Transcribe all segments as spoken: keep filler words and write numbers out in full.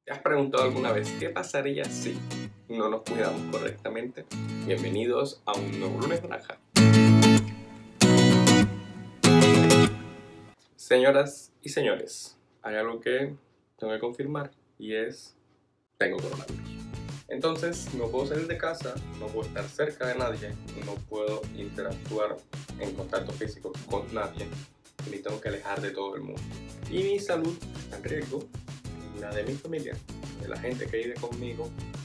¿Te has preguntado alguna vez qué pasaría si no nos cuidamos correctamente? Bienvenidos a un nuevo lunes naranja. Señoras y señores, hay algo que tengo que confirmar y es: tengo coronavirus. Entonces no puedo salir de casa, no puedo estar cerca de nadie, no puedo interactuar en contacto físico con nadie y me tengo que alejar de todo el mundo. Y mi salud está en riesgo, la de mi familia, de la gente que vive conmigo,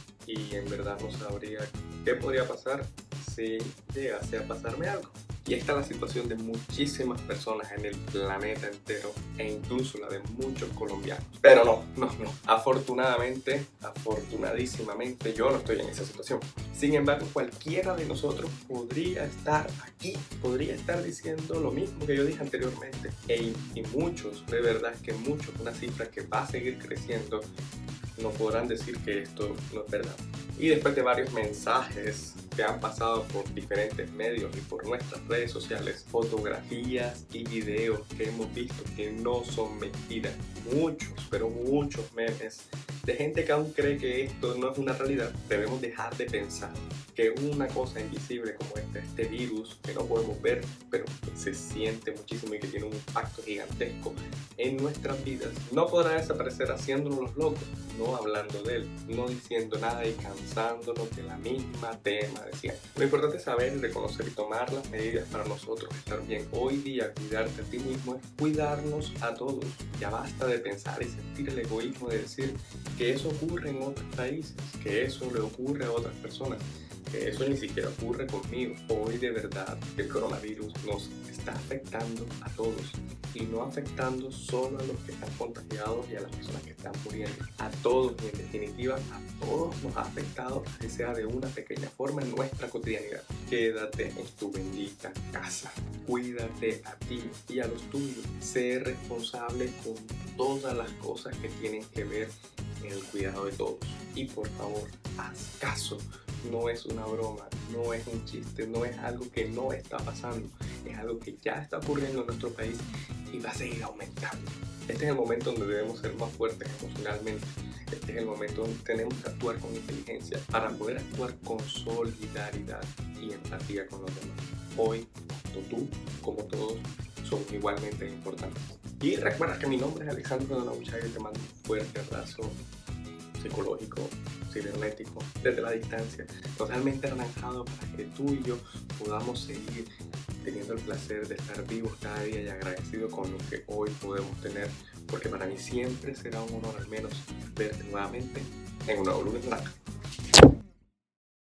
y en verdad no sabría qué podría pasar si llegase a pasarme algo. Y esta es la situación de muchísimas personas en el planeta entero e incluso la de muchos colombianos. Pero no, no, no. Afortunadamente, afortunadísimamente yo no estoy en esa situación. Sin embargo, cualquiera de nosotros podría estar aquí, podría estar diciendo lo mismo que yo dije anteriormente. E, y muchos, de verdad que muchos, una cifra que va a seguir creciendo, no podrán decir que esto no es verdad. Y después de varios mensajes que han pasado por diferentes medios y por nuestras redes sociales, fotografías y videos que hemos visto que no son mentiras, muchos, pero muchos memes de gente que aún cree que esto no es una realidad, debemos dejar de pensar que una cosa invisible como esta, este virus que no podemos ver, pero que se siente muchísimo y que tiene un impacto gigantesco en nuestras vidas, no podrá desaparecer haciéndonos los locos, no hablando de él, no diciendo nada y cansándonos de la misma tema de siempre. Lo importante es saber, reconocer y tomar las medidas para nosotros estar bien. Hoy día cuidarte a ti mismo es cuidarnos a todos. Ya basta de pensar y sentir el egoísmo de decir que eso ocurre en otros países, que eso le ocurre a otras personas, que eso ni siquiera ocurre conmigo. Hoy de verdad el coronavirus nos está afectando a todos y no afectando solo a los que están contagiados y a las personas que están muriendo, a todos, y en definitiva a todos nos ha afectado, así sea de una pequeña forma en nuestra cotidianidad. Quédate en tu bendita casa, cuídate a ti y a los tuyos, sé responsable con todas las cosas que tienen que ver en el cuidado de todos, y por favor haz caso. No es una broma, no es un chiste, no es algo que no está pasando, es algo que ya está ocurriendo en nuestro país y va a seguir aumentando. Este es el momento donde debemos ser más fuertes emocionalmente. Este es el momento donde tenemos que actuar con inteligencia para poder actuar con solidaridad y empatía con los demás. Hoy, tanto tú como todos son igualmente importantes. Y recuerda que mi nombre es Alejandro Donauchaga y te mando un fuerte abrazo psicológico, cibernético, desde la distancia, totalmente anaranjado, para que tú y yo podamos seguir teniendo el placer de estar vivos cada día y agradecido con lo que hoy podemos tener, porque para mí siempre será un honor al menos verte nuevamente en un nuevo lunes naranja.